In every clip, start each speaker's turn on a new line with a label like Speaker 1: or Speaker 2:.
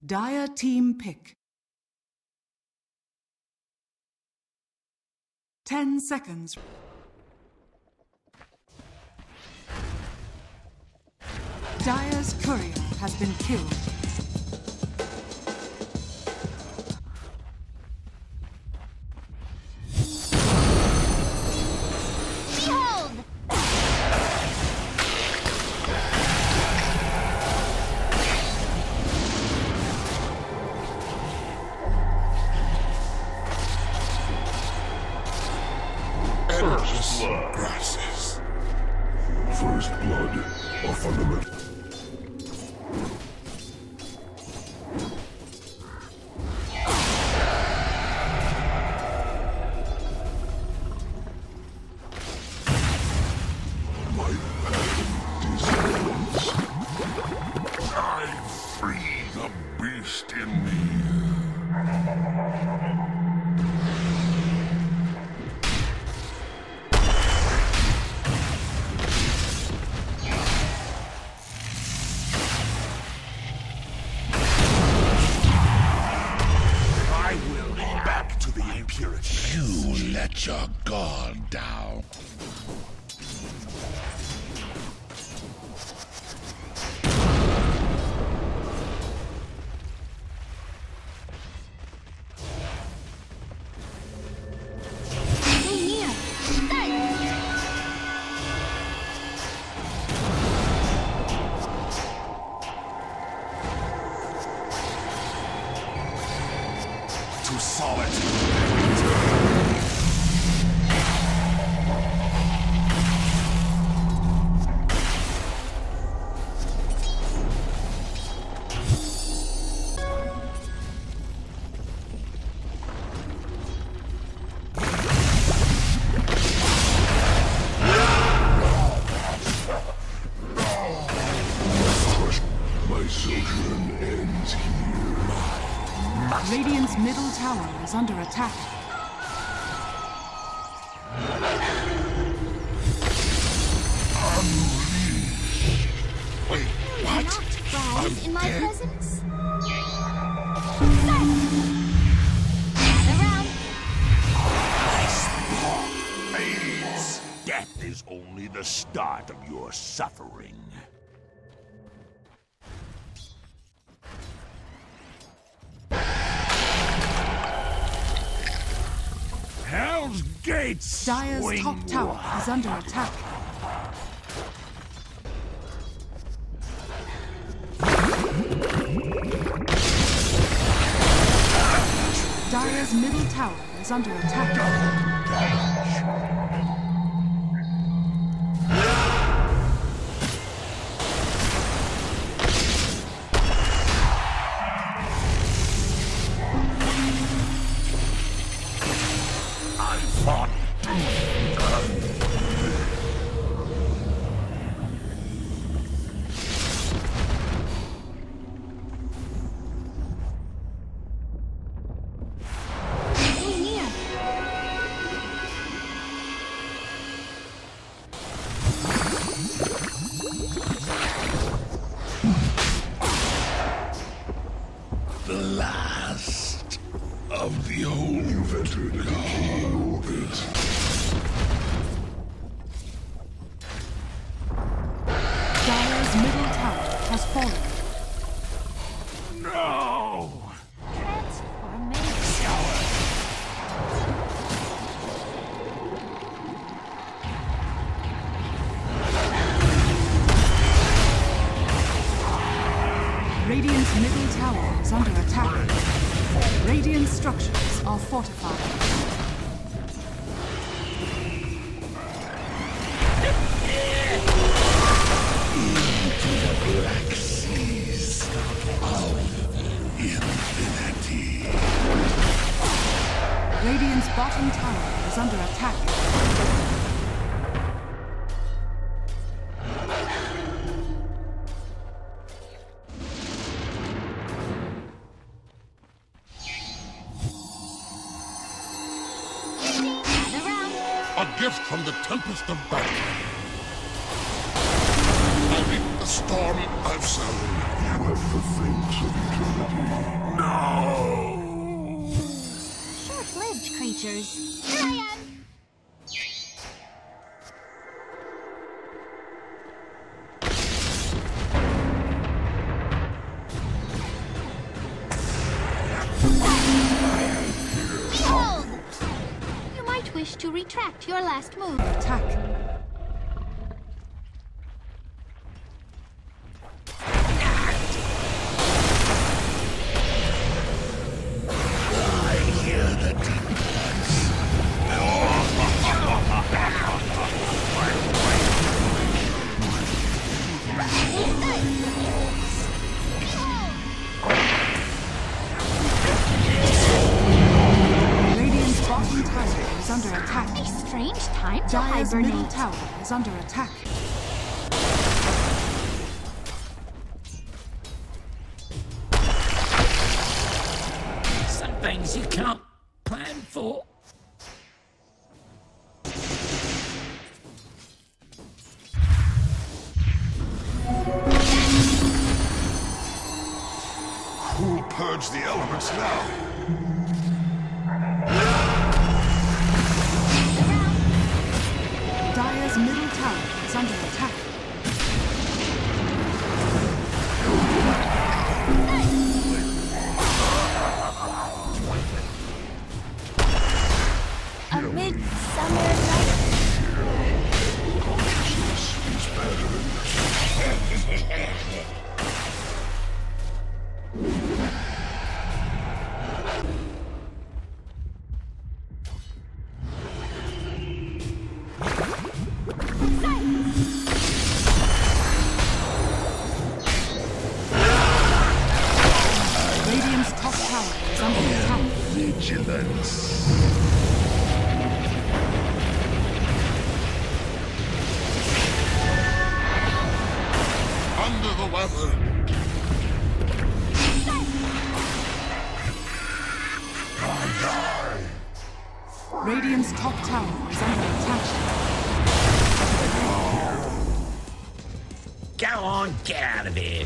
Speaker 1: Dire team pick. 10 seconds. Dire's courier has been killed.
Speaker 2: Behold!
Speaker 3: Endless grasses. First blood, a fundamental. My passion dissolves. I free the beast in me. You let your guard down. To solitude. My sojourn ends here.
Speaker 1: Radiant's middle tower is under attack.
Speaker 3: Wait,
Speaker 2: Not
Speaker 3: what?
Speaker 2: rise in my
Speaker 3: dead?
Speaker 2: presence? Gather round.
Speaker 4: Fades. Death is only the start of your suffering. Hell's Gates!
Speaker 1: Dire's
Speaker 4: swing
Speaker 1: top tower
Speaker 4: wide.
Speaker 1: is under attack. Dire's middle tower is under attack.
Speaker 4: I fought.
Speaker 2: Stay near.
Speaker 3: The last of the old. You've entered a decaying orbit.
Speaker 1: Dire's middle tower has fallen.
Speaker 4: No!
Speaker 1: Radiant's middle tower is under attack. Radiant structures are fortified.
Speaker 3: Black seas of infinity.
Speaker 1: Radiant's bottom tower is under attack.
Speaker 2: Gather round.
Speaker 3: A gift from the tempest of battle. I meet the storm I've sown.
Speaker 2: Short-lived creatures. Here I am. Behold! You might wish to retract your last move.
Speaker 1: Attack. Under attack.
Speaker 2: A strange time to
Speaker 1: Dire's middle
Speaker 2: hibernate.
Speaker 1: tower is under attack.
Speaker 5: Some things you can't plan for.
Speaker 3: Who'll purge the elements now?
Speaker 1: Dire's middle tower is under attack.
Speaker 2: A midsummer night.
Speaker 1: Radiant's top tower is under attack.
Speaker 3: Vigilance. Under the weather.
Speaker 1: Radiant's top tower is under attack.
Speaker 5: Go on, get out of here.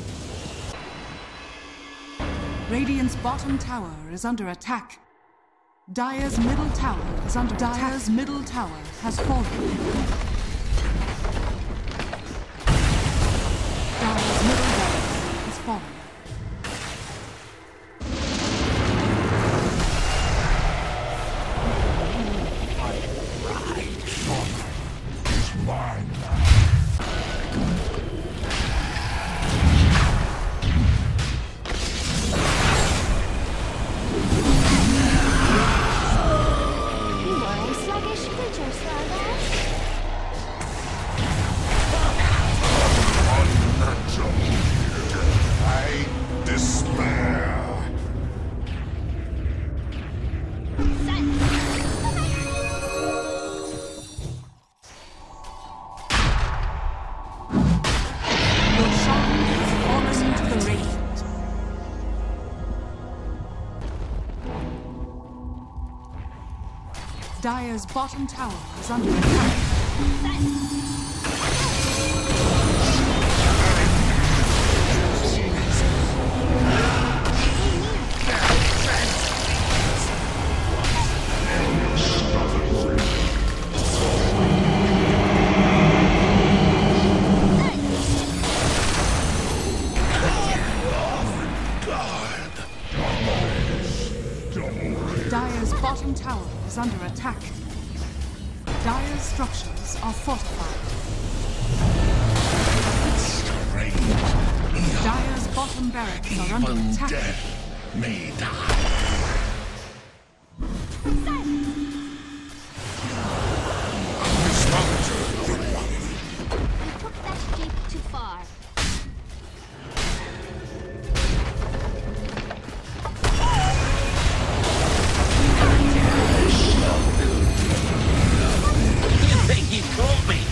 Speaker 1: Radiant's bottom tower is under attack. Dire's middle tower is under attack. Dire's middle tower has fallen. Dire's middle tower has fallen. Dire's bottom tower is under attack. Dire's bottom tower is under attack. Dire's structures are fortified.
Speaker 3: Strange.
Speaker 1: Dire's bottom barracks are under
Speaker 3: Even
Speaker 1: attack.
Speaker 3: death may die.
Speaker 2: You took that jeep too far.
Speaker 5: You think you caught me?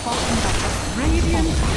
Speaker 1: bottom barracks. Radiant